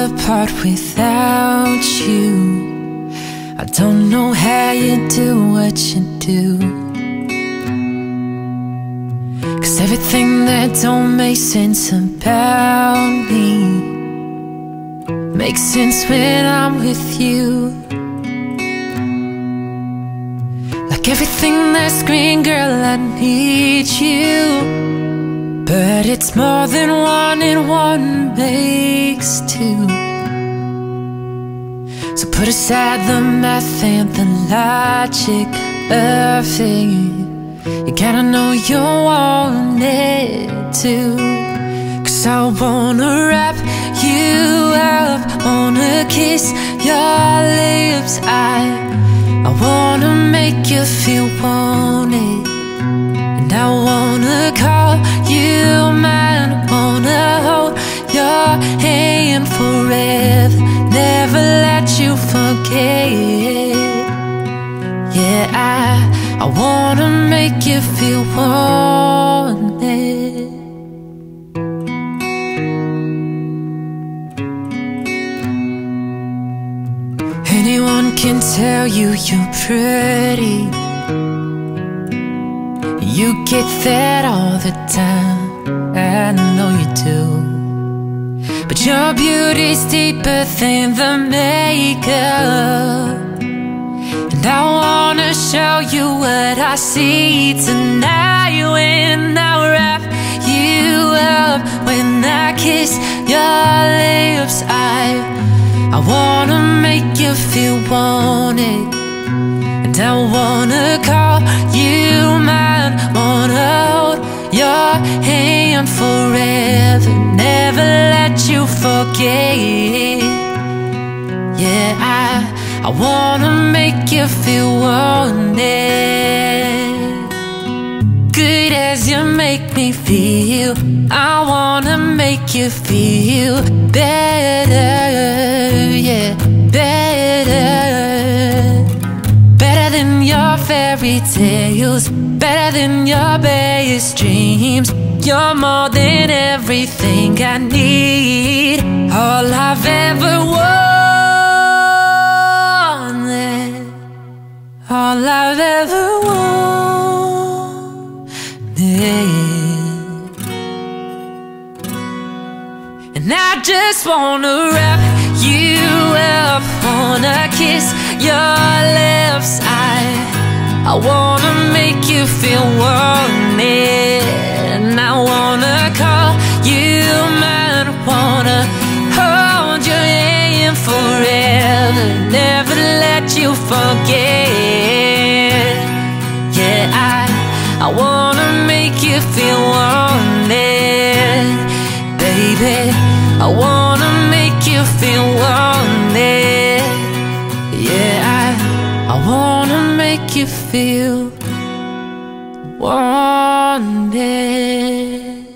apart without you. I don't know how you do what you do, 'cause everything that don't make sense about me makes sense when I'm with you. Like everything that's green, girl, I need you. But it's more than one and one makes two. So put aside the math and the logic of it. You gotta know you want it too. 'Cause I wanna wrap you up, wanna kiss your lips. I wanna make you feel wanted, and I wanna call you mine. I wanna hold your hand forever, never let you forget. Yeah, I wanna make you feel wanted. Anyone can tell you you're pretty. You get that all the time, I know you do. But your beauty's deeper than the makeup, and I wanna show you what I see tonight. When I wrap you up, when I kiss your lips, I wanna make you feel wanted, and I wanna call you mine. Wanna hold your hand forever, never let you forget. Yeah, I wanna make you feel wanted. Good as you make me feel, I wanna make you feel better, yeah, better. Better than your fairy tales, better than your best dreams. You're more than everything I need, all I've ever wanted, all I've ever wanted. And I just wanna wrap you up, wanna kiss your lips. I wanna make you feel wanted, and I wanna call you mine. I wanna hold your hand forever, never let you forget. Yeah, I wanna make you feel wanted, baby. I wanna make you feel wanted. Yeah, I wanna make you feel wanted.